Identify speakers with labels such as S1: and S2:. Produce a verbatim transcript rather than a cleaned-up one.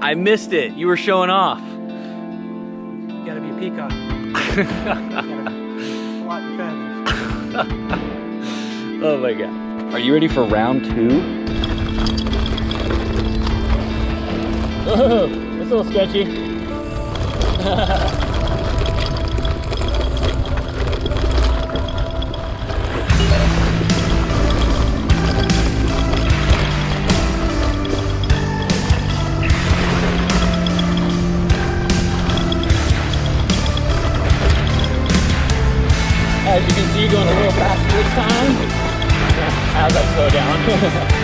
S1: I missed it. You were showing off.
S2: You gotta be a peacock. You gotta flap your feathers.
S1: Oh my god. Are you ready for round two? Oh, it's a little sketchy. As you can see, going a little faster this time. How's that slow down?